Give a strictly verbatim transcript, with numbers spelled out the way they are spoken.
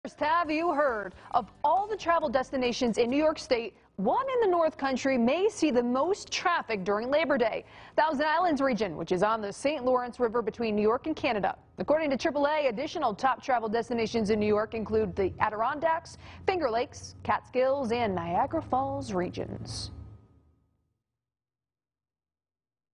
Have you heard? Of all the travel destinations in New York State, one in the North Country may see the most traffic during Labor Day. Thousand Islands region, which is on the Saint Lawrence River between New York and Canada. According to triple A, additional top travel destinations in New York include the Adirondacks, Finger Lakes, Catskills, and Niagara Falls regions.